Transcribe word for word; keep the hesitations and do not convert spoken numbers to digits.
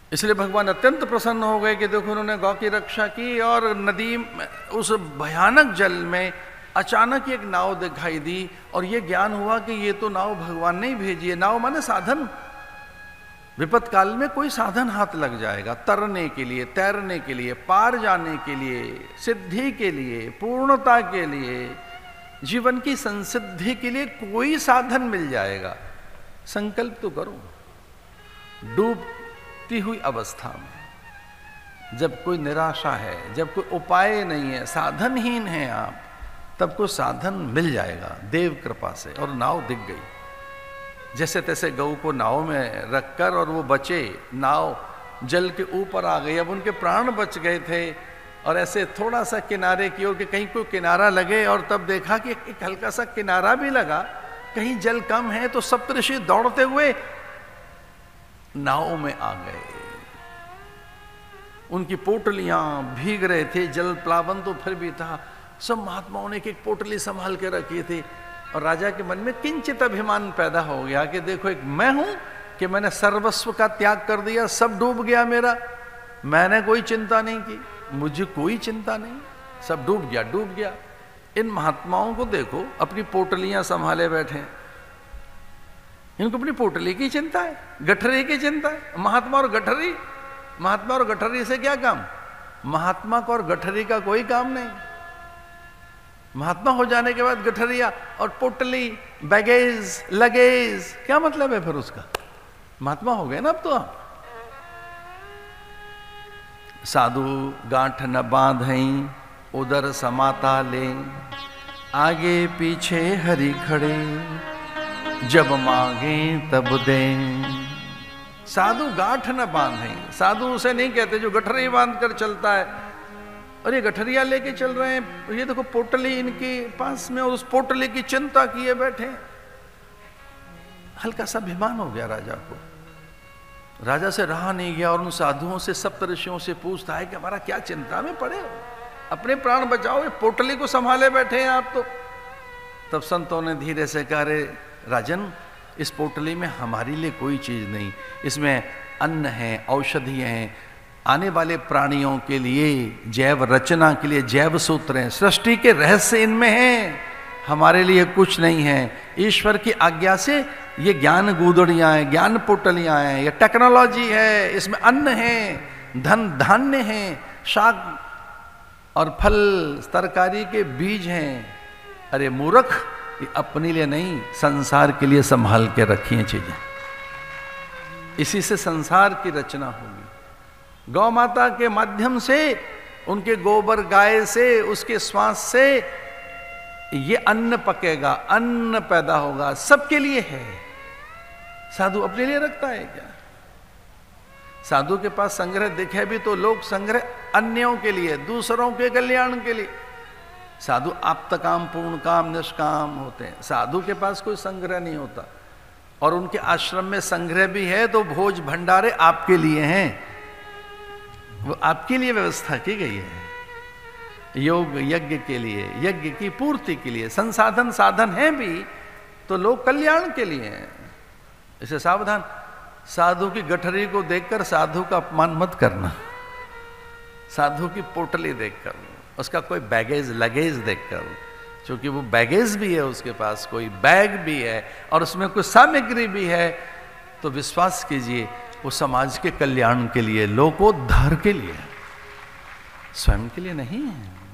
इसलिए भगवान अत्यंत प्रसन्न हो गए कि देखो उन्होंने गौ की रक्षा की, और नदी उस भयानक जल में अचानक एक नाव दिखाई दी, और ये ज्ञान हुआ कि ये तो नाव भगवान ने ही भेजी है। नाव माने साधन, विपत काल में कोई साधन हाथ लग जाएगा, तरने के लिए, तैरने के लिए, पार जाने के लिए, सिद्धि के लिए, पूर्णता के लिए, जीवन की संसिद्धि के लिए कोई साधन मिल जाएगा। संकल्प तो करो। डूबती हुई अवस्था में, जब कोई निराशा है, जब कोई उपाय नहीं है, साधनहीन है आप, तब को साधन मिल जाएगा देव कृपा से। और नाव दिख गई, जैसे तैसे गऊ को नाव में रखकर, और वो बचे, नाव जल के ऊपर आ गई। अब उनके प्राण बच गए थे, और ऐसे थोड़ा सा किनारे की ओर कि कहीं कोई किनारा लगे, और तब देखा कि एक हल्का सा किनारा भी लगा, कहीं जल कम है, तो सप्तऋषि दौड़ते हुए नाव में आ गए। उनकी पोटलियां भीग रहे थे, जल प्लावन तो फिर भी था। सब महात्माओं ने एक एक पोटली संभाल के रखी थी, और राजा के मन में किंचित अभिमान पैदा हो गया कि देखो एक मैं हूं कि मैंने सर्वस्व का त्याग कर दिया, सब डूब गया मेरा, मैंने कोई चिंता नहीं की, मुझे कोई चिंता नहीं, सब डूब गया डूब गया। इन महात्माओं को देखो अपनी पोटलियां संभाले बैठे, इनको अपनी पोटली की चिंता है, गठरी की चिंता है। महात्मा और गठरी, महात्मा और गठरी से क्या काम? महात्मा को और गठरी का कोई काम नहीं। महात्मा हो जाने के बाद गठरिया और पोटली, बैगेज, लगेज, क्या मतलब है फिर उसका? महात्मा हो गए ना अब तो आप। साधु गांठ न बांधई, उदर समाता ले, आगे पीछे हरि खड़े, जब मांगे तब दे। साधु गांठ न बांधे, साधु उसे नहीं कहते जो गठरी बांध कर चलता है, और ये गठरिया लेके चल रहे हैं, ये देखो पोटली इनके पास में, और उस पोटली की चिंता किए बैठे। हल्का सा अभिमान हो गया राजा को, राजा से रहा नहीं गया, और उन साधुओं से, सप्तऋषियों से पूछता है कि हमारा क्या चिंता में पड़े हो, अपने प्राण बचाओ, ये पोटली को संभाले बैठे हैं आप तो। तब संतों ने धीरे से कहा, रे राजन, इस पोटली में हमारे लिए कोई चीज नहीं, इसमें अन्न है, औषधियां हैं, आने वाले प्राणियों के लिए, जैव रचना के लिए जैव सूत्र हैं, सृष्टि के रहस्य इनमें हैं, हमारे लिए कुछ नहीं है। ईश्वर की आज्ञा से ये ज्ञान गूदड़ियां हैं, ज्ञान पोटलियां हैं, ये टेक्नोलॉजी है, इसमें अन्न है, धन धान्य है, शाक और फल तरकारी के बीज हैं। अरे मूर्ख, ये अपने लिए नहीं, संसार के लिए संभाल के रखी हैं चीजें, इसी से संसार की रचना होगी। गौ माता के माध्यम से, उनके गोबर गाय से, उसके श्वास से ये अन्न पकेगा, अन्न पैदा होगा, सबके लिए है। साधु अपने लिए रखता है क्या? साधु के पास संग्रह दिखे भी तो लोग संग्रह अन्यों के लिए, दूसरों के कल्याण के लिए। साधु आप्त काम, पूर्ण काम, निष्काम होते हैं। साधु के पास कोई संग्रह नहीं होता, और उनके आश्रम में संग्रह भी है तो भोज भंडारे आपके लिए हैं, वो आपके लिए व्यवस्था की गई है, योग यज्ञ के लिए, यज्ञ की पूर्ति के लिए। संसाधन साधन है भी तो लोग कल्याण के लिए हैं। इसे सावधान, साधु की गठरी को देखकर साधु का अपमान मत करना, साधु की पोटली देखकर, उसका कोई बैगेज लगेज देखकर, क्योंकि वो बैगेज भी है, उसके पास कोई बैग भी है, और उसमें कोई सामग्री भी है, तो विश्वास कीजिए वो समाज के कल्याण के लिए, लोकोद्धार के लिए, स्वयं के लिए नहीं है।